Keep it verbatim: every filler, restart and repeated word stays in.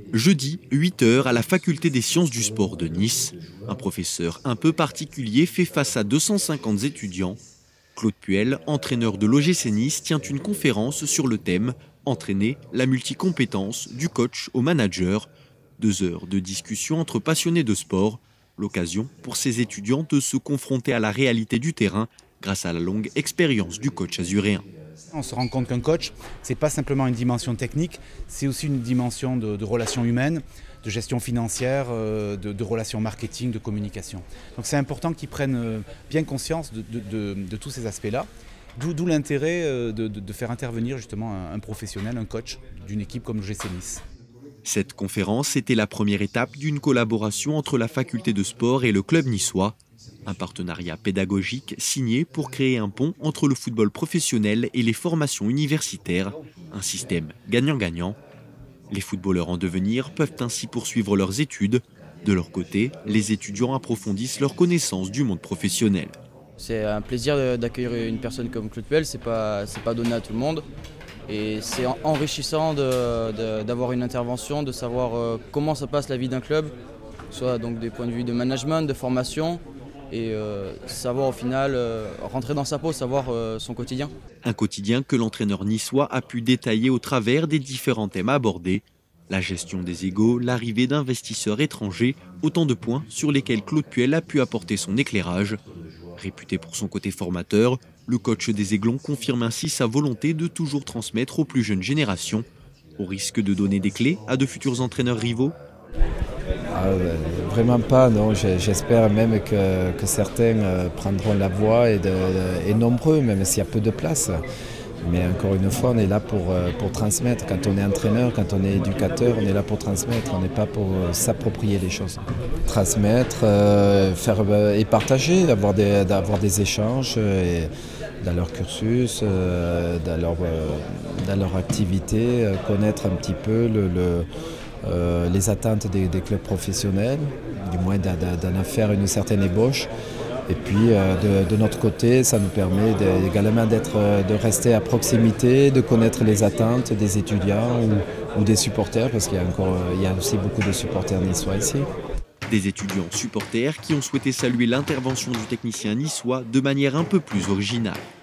Jeudi, huit heures, à la faculté des sciences du sport de Nice. Un professeur un peu particulier fait face à deux cent cinquante étudiants. Claude Puel, entraîneur de l'O G C Nice, tient une conférence sur le thème « Entraîner la multicompétence du coach au manager ». Deux heures de discussion entre passionnés de sport, l'occasion pour ces étudiants de se confronter à la réalité du terrain grâce à la longue expérience du coach azuréen. On se rend compte qu'un coach, ce n'est pas simplement une dimension technique, c'est aussi une dimension de, de relations humaines, de gestion financière, de, de relations marketing, de communication. Donc c'est important qu'ils prennent bien conscience de, de, de, de tous ces aspects-là, d'où l'intérêt de, de, de faire intervenir justement un, un professionnel, un coach d'une équipe comme l'O G C Nice. Cette conférence était la première étape d'une collaboration entre la faculté de sport et le club niçois. Un partenariat pédagogique signé pour créer un pont entre le football professionnel et les formations universitaires, un système gagnant-gagnant. Les footballeurs en devenir peuvent ainsi poursuivre leurs études. De leur côté, les étudiants approfondissent leur connaissance du monde professionnel. C'est un plaisir d'accueillir une personne comme Claude Puel, c'est pas, c'est pas donné à tout le monde. Et c'est enrichissant d'avoir une intervention, de savoir comment ça passe la vie d'un club, soit donc des points de vue de management, de formation, et euh, savoir au final euh, rentrer dans sa peau, savoir euh, son quotidien. Un quotidien que l'entraîneur niçois a pu détailler au travers des différents thèmes abordés. La gestion des égos, l'arrivée d'investisseurs étrangers, autant de points sur lesquels Claude Puel a pu apporter son éclairage. Réputé pour son côté formateur, le coach des Aiglons confirme ainsi sa volonté de toujours transmettre aux plus jeunes générations, au risque de donner des clés à de futurs entraîneurs rivaux. Ah, euh, vraiment pas, non. J'espère même que, que certains euh, prendront la voie et, de, et nombreux, même s'il y a peu de place. Mais encore une fois, on est là pour, pour transmettre. Quand on est entraîneur, quand on est éducateur, on est là pour transmettre. On n'est pas pour s'approprier les choses. Transmettre, euh, faire euh, et partager, avoir des, d'avoir des échanges et, dans leur cursus, euh, dans, leur, euh, dans leur activité, euh, connaître un petit peu le, le, euh, les attentes des, des clubs professionnels, du moins d'en faire une certaine ébauche. Et puis euh, de, de notre côté, ça nous permet de, également d'être, de rester à proximité, de connaître les attentes des étudiants ou, ou des supporters, parce qu'il y a, encore, il y a aussi beaucoup de supporters niçois ici. Des étudiants supporters qui ont souhaité saluer l'intervention du technicien niçois de manière un peu plus originale.